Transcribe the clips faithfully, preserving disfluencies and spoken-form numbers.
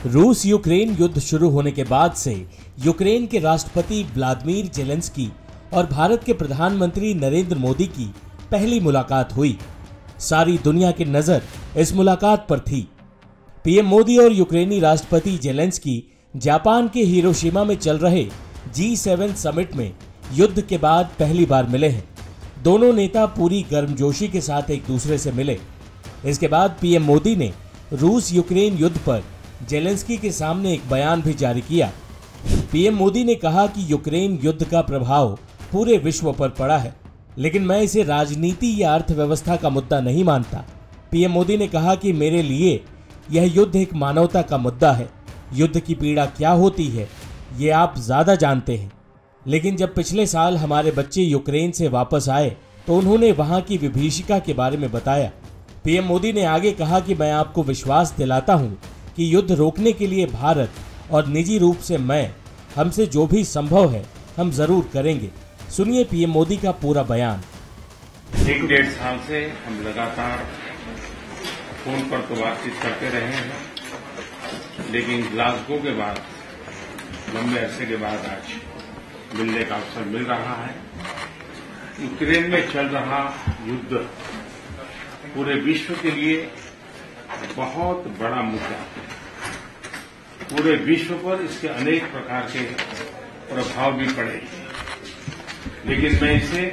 रूस यूक्रेन युद्ध शुरू होने के बाद से यूक्रेन के राष्ट्रपति व्लादिमीर जेलेंस्की और भारत के प्रधानमंत्री नरेंद्र मोदी की पहली मुलाकात हुई। सारी दुनिया की नजर इस मुलाकात पर थी। पीएम मोदी और यूक्रेनी राष्ट्रपति जेलेंस्की जापान के हिरोशिमा में चल रहे जी सेवन समिट में युद्ध के बाद पहली बार मिले हैं। दोनों नेता पूरी गर्मजोशी के साथ एक दूसरे से मिले। इसके बाद पीएम मोदी ने रूस यूक्रेन युद्ध पर जेलेंस्की के सामने एक बयान भी जारी किया। पीएम मोदी ने कहा कि यूक्रेन युद्ध का प्रभाव पूरे विश्व पर पड़ा है, लेकिन मैं इसे राजनीति या अर्थव्यवस्था का मुद्दा नहीं मानता। पीएम मोदी ने कहा कि मेरे लिए यह युद्ध एक मानवता का मुद्दा है। युद्ध की पीड़ा क्या होती है ये आप ज्यादा जानते हैं, लेकिन जब पिछले साल हमारे बच्चे यूक्रेन से वापस आए तो उन्होंने वहां की विभीषिका के बारे में बताया। पीएम मोदी ने आगे कहा कि मैं आपको विश्वास दिलाता हूं कि युद्ध रोकने के लिए भारत और निजी रूप से मैं हमसे जो भी संभव है हम जरूर करेंगे। सुनिए पीएम मोदी का पूरा बयान। एक डेढ़ साल से हम लगातार फोन पर तो बातचीत करते रहे हैं, लेकिन ग्लासगो के बाद लंबे अरसे के बाद आज मिलने का अवसर मिल रहा है। यूक्रेन में चल रहा युद्ध पूरे विश्व के लिए बहुत बड़ा मुद्दा है। पूरे विश्व पर इसके अनेक प्रकार के प्रभाव भी पड़ेंगे, लेकिन मैं इसे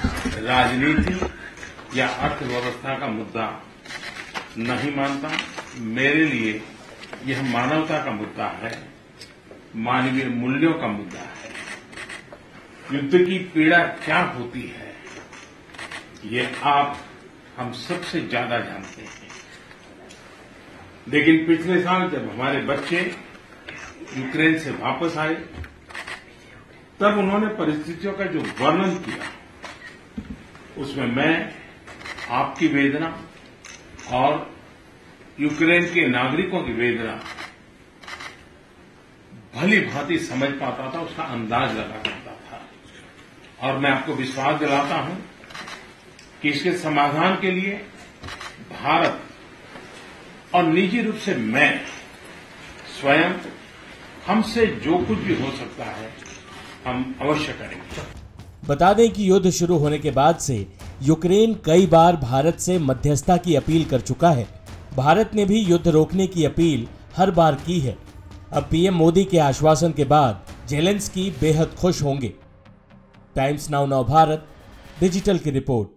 राजनीति या अर्थव्यवस्था का मुद्दा नहीं मानता। मेरे लिए यह मानवता का मुद्दा है, मानवीय मूल्यों का मुद्दा है। युद्ध की पीड़ा क्या होती है ये आप हम सबसे ज्यादा जानते हैं, लेकिन पिछले साल जब हमारे बच्चे यूक्रेन से वापस आए तब उन्होंने परिस्थितियों का जो वर्णन किया उसमें मैं आपकी वेदना और यूक्रेन के नागरिकों की वेदना भली भांति समझ पाता था, उसका अंदाज लगा पाता था। और मैं आपको विश्वास दिलाता हूं कि इसके समाधान के लिए भारत और निजी रूप से मैं स्वयं हमसे जो कुछ भी हो सकता है हम अवश्य करेंगे। बता दें कि युद्ध शुरू होने के बाद से यूक्रेन कई बार भारत से मध्यस्थता की अपील कर चुका है। भारत ने भी युद्ध रोकने की अपील हर बार की है। अब पीएम मोदी के आश्वासन के बाद जेलेंस्की बेहद खुश होंगे। टाइम्स नाउ नव भारत डिजिटल की रिपोर्ट।